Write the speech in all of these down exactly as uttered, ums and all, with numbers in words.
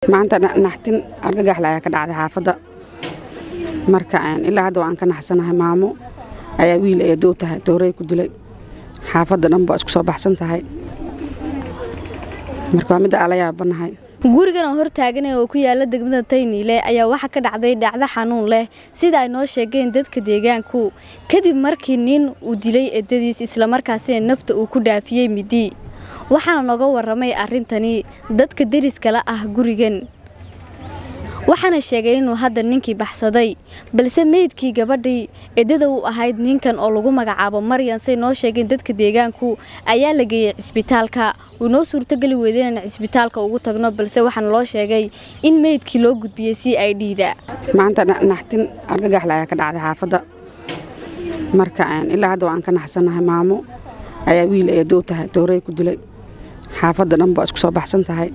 maanta naxtin argagax la ka dhacday xaafada marka aan ilaa hadda waan ka naxsanahay maamo ayaa wiil ay doobtahay dooray ku dilay xaafada dhan baa isku soo baxsan tahay marka mid ala yaabanahay gurigan oo hortaagan oo ku yaala degmada Tayniile ayaa waxa ka dhacday dhacdo xanuun leh sida ay noo sheegeen dadka deegaanku kadib markii nin uu dilay eedadiis isla markaasina nafta uu ku dhaafiyay midi waxaana naga waramay arintani dadka deriska la ah gurigan waxaana sheegay inuu hadda ninkii baxsaday balse meedkii gabadhii eedada uu ahayd ninkan oo lagu magacaabo Maryan say noo sheegeen dadka deegaanku ayaa la geeyay isbitaalka uu noo suurtagali weydeen in isbitaalka ugu tagno balse waxaan loo sheegay in meedkii loo gudbiyay si ay dhiida maanta naxtin argagax la ka dhacday xaafada marka aan ilaa hadda waan ka naxsanahay maamo ayaa wiil ay doobtahay dooray ku dilay xaafada dhan baa isku soo baxsan tahay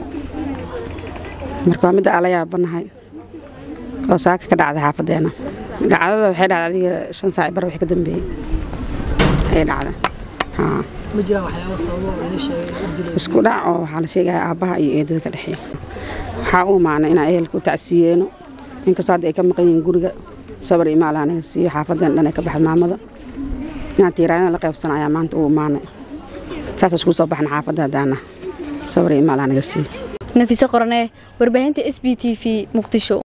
marka mid ala yaabanahay oo saaka ka dhacday xaafadeena dhacdada waxay dhacday shan saac bar wixii ka dambeeyay ay dhacday ha ma jiraan waxyaabo sababo la sheegay isku dhac oo waxa la sheegay aabaha iyo eedada ka dhaxay waxa uu maana in ay ehelku tacsiyeeno inkastoo ay ka maqan yihiin guriga sabar iyo maalaana si xaafadan dhan ay ka baxay maamada inaan tiiraan la qaybsanayaa maanta uu maana saas isku soo baxna xaafada daana sabar iyo maalaana si Nafisa Qorane warbaahinta S B T V Muqdisho.